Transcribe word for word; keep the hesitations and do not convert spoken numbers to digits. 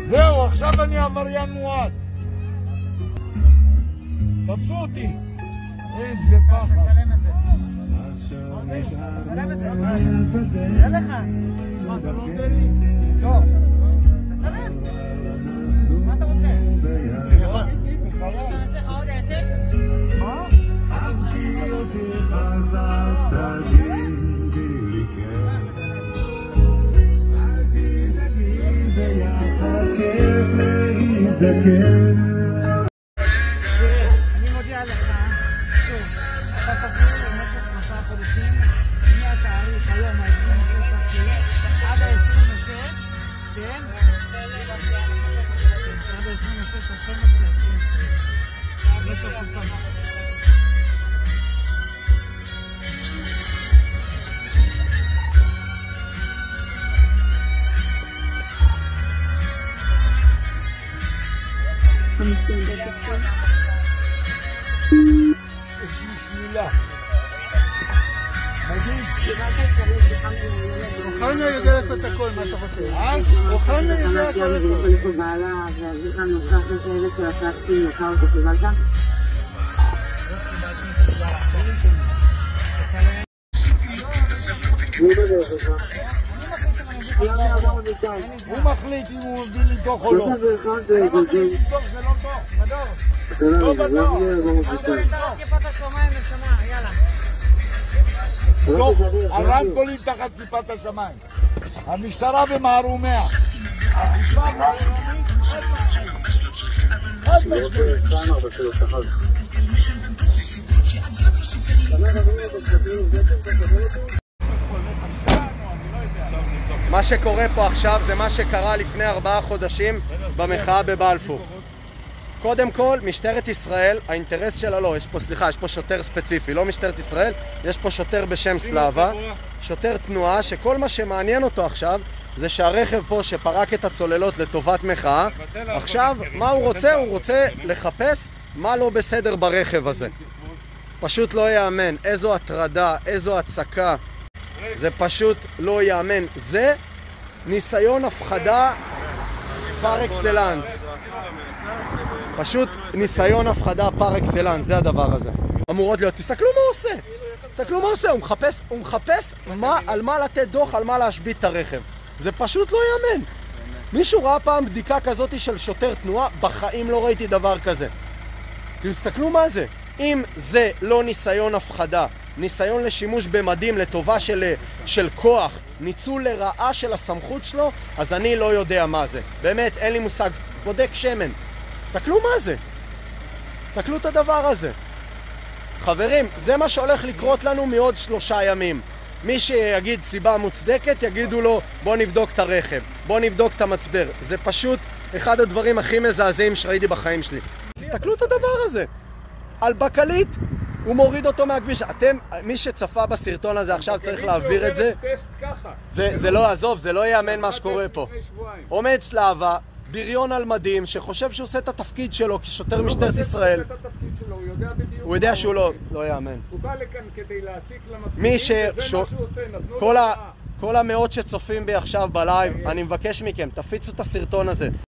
זהו, עכשיו אני עבריין מועד. תפסו אותי. איזה פחד. תצלם את זה. תצלם את זה. תראה לך. מה, אתה לא נותן לי? לא. תצלם. מה אתה רוצה? סליחה. אפשר לעשה לך עוד העתק? מה? אני מודיע לך, שוב, אתה תפעיל במשך שלושה חודשים מהתאריך היום ה-עשרים ושש לתשיעי עד ה-עשרים ושש, כן? עד ה-עשרים ושש לשתים עשרה עשרים עשרים. במשך שלושה חודשים. יש לי שמילה. מדהים. אוחנה יודע לעשות הכל, מה אתה רוצה? אה? אוחנה יודע הכל לעשות. הוא מחליט אם הוא מביא לי דוח או לא. הוא מחליט דוח, זה לא דוח. בדור. לא בדור. כיפת השמיים לשנה, יאללה. דוח, הרמקולים תחת כיפת השמיים. המשטרה במערומיה. האכיפה בררנית, חד משמעית. מה שקורה פה עכשיו זה מה שקרה לפני ארבעה חודשים במחאה בבלפור. קודם כל, משטרת ישראל, האינטרס שלה לא, יש פה, סליחה, יש פה שוטר ספציפי, לא משטרת ישראל, יש פה שוטר בשם סלאבה, שוטר תנועה, שכל מה שמעניין אותו עכשיו זה שהרכב פה שפרק את הצוללות לטובת מחאה, עכשיו, מה הוא רוצה? הוא רוצה לחפש מה לא בסדר ברכב הזה. פשוט לא יאמן, איזו הטרדה, איזו הצקה, זה פשוט לא יאמן. זה ניסיון הפחדה פר אקסלנס. פשוט ניסיון הפחדה פר אקסלנס, זה הדבר הזה. אמורות להיות, תסתכלו מה הוא עושה. תסתכלו מה הוא עושה, הוא מחפש, הוא מחפש מה, על מה לתת דוח, על מה להשבית את הרכב. זה פשוט לא יאמן. מישהו ראה פעם בדיקה כזאת של שוטר תנועה? בחיים לא ראיתי דבר כזה. תסתכלו מה זה. אם זה לא ניסיון הפחדה, ניסיון לשימוש במדים לטובה של, של כוח, ניצול לרעה של הסמכות שלו, אז אני לא יודע מה זה. באמת, אין לי מושג. בודק שמן. תסתכלו מה זה. תסתכלו את הדבר הזה. חברים, זה מה שהולך לקרות לנו מעוד שלושה ימים. מי שיגיד סיבה מוצדקת, יגידו לו בוא נבדוק את הרכב, בוא נבדוק את המצבר. זה פשוט אחד הדברים הכי מזעזעים שראיתי בחיים שלי. תסתכלו את הדבר הזה. על בקלית, הוא מוריד אותו מהכביש. אתם, מי שצפה בסרטון הזה עכשיו צריך להעביר את זה. זה, זה לא, עזוב, זה לא יאמן מה שקורה פה. עומד סלאבה, בריון על מדים, שחושב שהוא עושה את התפקיד שלו כשוטר משטרת ישראל. הוא יודע שהוא לא, לא יאמן. הוא בא לכאן כדי להציק למפגינים, מי ש... וזה מה שהוא עושה, נתנו כל לו ה... כל המאות שצופים בי עכשיו בלייב, אני מבקש מכם, תפיצו את הסרטון הזה.